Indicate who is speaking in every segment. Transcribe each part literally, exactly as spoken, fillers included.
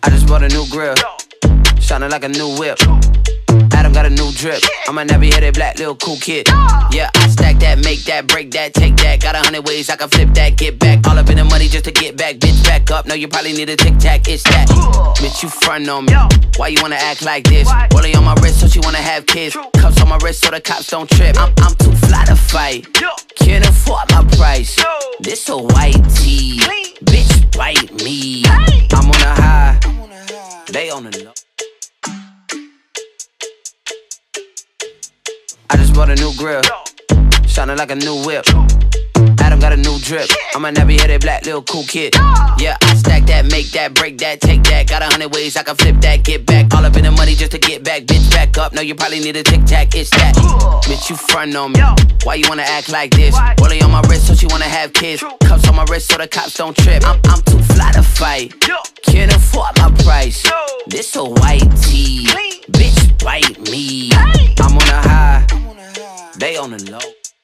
Speaker 1: I just bought a new grill, shining like a new whip. Adam got a new drip. I'm a nappy-headed black little cool kid. Yeah, I stack that, make that, break that, take that. Got a hundred ways I can flip that, get back. All up in the money just to get back. Bitch, back up. No, you probably need a tic-tac. It's that. Bitch, you front on me. Why you wanna act like this? Rolling on my wrist, so she wanna have kids. Cuffs on my wrist so the cops don't trip. I'm, I'm too fly to fight. Can't afford my price. This a white tee. Bitch, bite me. I'm on a high. They on the low. I just bought a new grill, shining like a new whip. Adam got a new drip. I'm a nappy-headed black little cool kid. Yeah, I stack that, make that, break that, take that. Got a hundred ways I can flip that, get back. All up in the money just to get back. Bitch, back up. No, you probably need a tic-tac. It's that. Bitch, you front on me. Why you wanna act like this? Rolling on my wrist so she wanna have kids. Cuffs on my wrist so the cops don't trip. I'm, I'm too fly to fight. Can't afford my price. This a white tee. Bitch, bite me. I'm on a high. They on the low.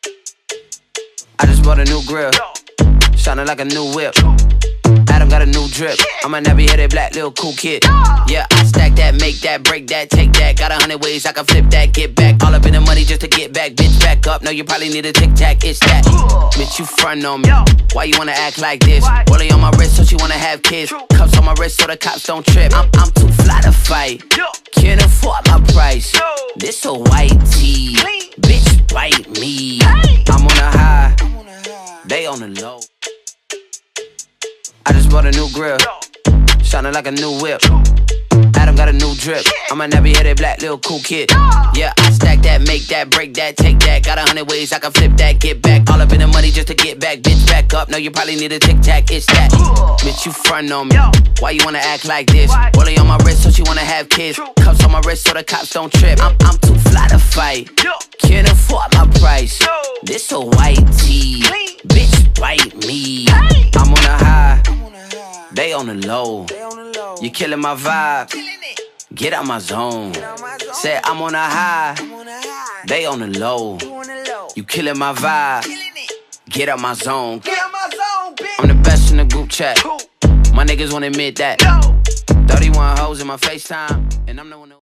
Speaker 1: I just bought a new grill, shining like a new whip. Adam got a new drip. I'm a nappy-headed black little cool kid. Yeah, I stack that, make that, break that, take that. Got a hundred ways I can flip that, get back. All up in the money just to get back. Bitch, back up. No, you probably need a tic-tac. It's that. Bitch, you front on me. Why you wanna act like this? Rolling on my wrist so she wanna have kids. Cuffs on my wrist so the cops don't trip. I'm, I'm too fly to fight. Can't afford my price. This a white tee. Bitch, bite me. I'm on a high. They on the low. I just bought a new grill, shining like a new whip. Adam got a new drip. I'm a nappy-headed black little cool kid. Yeah, I stack that, make that, break that, take that. Got a hundred ways I can flip that, get back. All up in the money just to get back. Bitch, back up. No, you probably need a tic-tac. It's that. Bitch, you front on me. Why you wanna act like this? Rolling on my wrist so she wanna have kids. Cuffs on my wrist so the cops don't trip. I'm, I'm too fly to fight. Can't afford my price. This a white tee. Bitch, bite me. I'm on a high. They on the low. You killing my vibe. Get out my zone. Said I'm on a high. They on the low. You killing my vibe. Get out my zone. I'm the best in the group chat. My niggas won't admit that. thirty-one hoes in my FaceTime, and I'm the one.